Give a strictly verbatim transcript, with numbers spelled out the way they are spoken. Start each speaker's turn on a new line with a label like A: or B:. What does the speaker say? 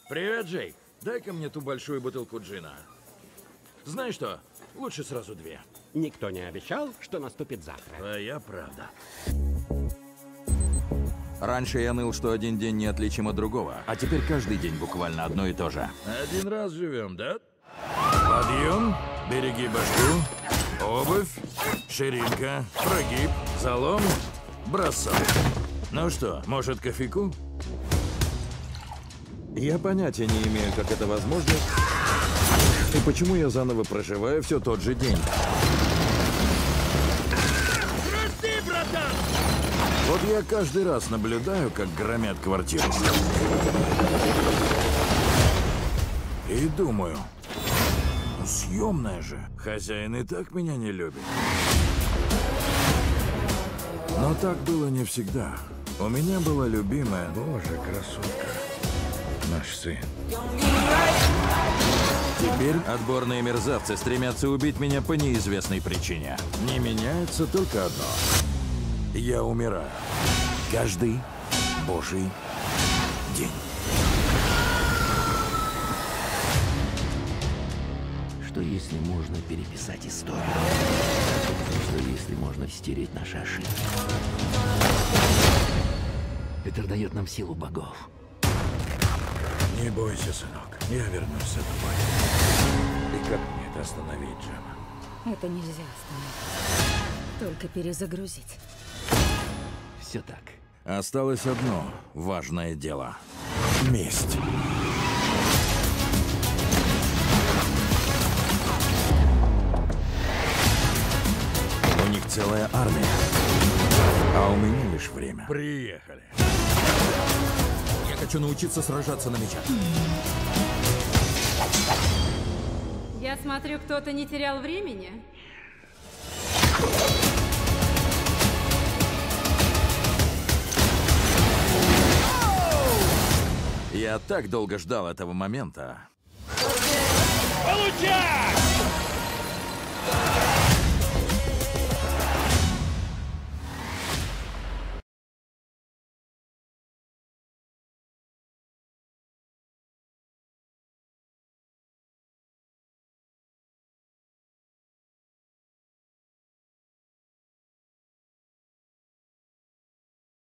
A: Привет, Джейк. Дай-ка мне ту большую бутылку джина. Знаешь что? Лучше сразу две.
B: Никто не обещал, что наступит завтра.
A: Твоя правда.
C: Раньше я ныл, что один день неотличим от другого, а теперь каждый день буквально одно и то же.
A: Один раз живем, да? Подъем, береги башку, обувь, ширинка, прогиб, залом, бросок. Ну что, может, кофейку? Я понятия не имею, как это возможно, и почему я заново проживаю все тот же день. Прости, братан! Вот я каждый раз наблюдаю, как громят квартиру. И думаю, ну, съемная же. Хозяин и так меня не любит. Но так было не всегда. У меня была любимая, боже, красотка, наш сын. Теперь отборные мерзавцы стремятся убить меня по неизвестной причине. Не меняется только одно. Я умираю. Каждый божий день.
D: Что если можно переписать историю? Что если можно стереть наши ошибки? Это дает нам силу богов.
A: Не бойся, сынок. Я вернусь за тобой. И как мне это остановить, Джем?
E: Это нельзя остановить. Только перезагрузить.
D: Все так.
A: Осталось одно важное дело. Месть. У них целая армия. А у меня лишь время. Приехали.
C: Я хочу научиться сражаться на мечах.
F: Я смотрю, кто-то не терял времени.
A: Я так долго ждал этого момента.
G: Получи!